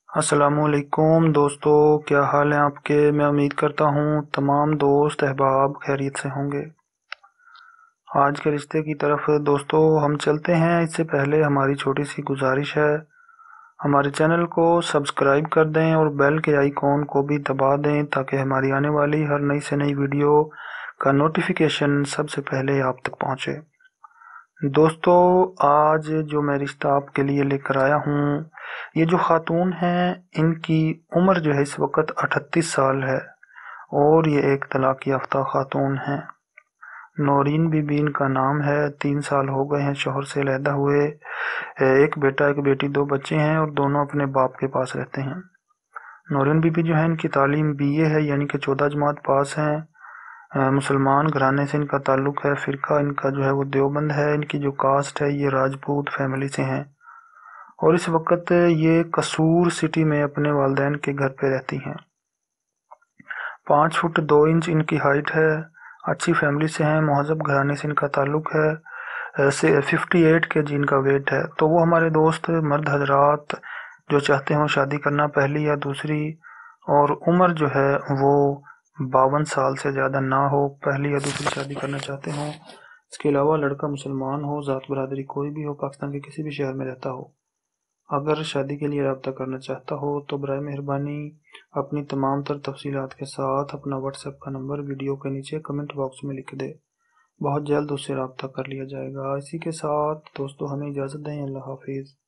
अस्सलाम वालेकुम दोस्तों, क्या हाल है आपके। मैं उम्मीद करता हूँ तमाम दोस्त अहबाब खैरियत से होंगे। आज के रिश्ते की तरफ दोस्तों हम चलते हैं। इससे पहले हमारी छोटी सी गुजारिश है, हमारे चैनल को सब्सक्राइब कर दें और बेल के आइकॉन को भी दबा दें ताकि हमारी आने वाली हर नई से नई वीडियो का नोटिफिकेशन सबसे पहले आप तक पहुँचे। दोस्तों, आज जो मैं रिश्ता आपके लिए लेकर आया हूँ, ये जो खातून हैं इनकी उम्र जो है इस वक्त 38 साल है और ये एक तलाक याफ्ता खातून हैं। नौरीन बीबी इनका नाम है। 3 साल हो गए हैं शोहर से अलहदा हुए। एक बेटा एक बेटी, 2 बच्चे हैं और दोनों अपने बाप के पास रहते हैं। नौरीन बीबी जो है इनकी तालीम बीए है, यानी कि 14 जमात पास हैं। मुसलमान घराने से इनका ताल्लुक़ है। फ़िरका इनका जो है वो देवबंद है। इनकी जो कास्ट है ये राजपूत फैमिली से हैं और इस वक्त ये कसूर सिटी में अपने वालिदैन के घर पे रहती हैं। 5 फुट 2 इंच इनकी हाइट है। अच्छी फैमिली से हैं, महज़ब घराने से इनका ताल्लुक़ है। ऐसे 58 केजी इनका वेट है। तो वो हमारे दोस्त मर्द हजरात जो चाहते हों शादी करना, पहली या दूसरी, और उम्र जो है वो 52 साल से ज़्यादा ना हो, पहली या दूसरी शादी करना चाहते हों। इसके अलावा लड़का मुसलमान हो, ज़ात बरादरी कोई भी हो, पाकिस्तान के किसी भी शहर में रहता हो। अगर शादी के लिए रब्ता करना चाहता हो तो बराए मेहरबानी अपनी तमाम तर तफसीलात के साथ अपना व्हाट्सएप का नंबर वीडियो के नीचे कमेंट बॉक्स में लिख दे। बहुत जल्द उससे रब्ता कर लिया जाएगा। इसी के साथ दोस्तों हमें इजाज़त दें। अल्लाह हाफिज़।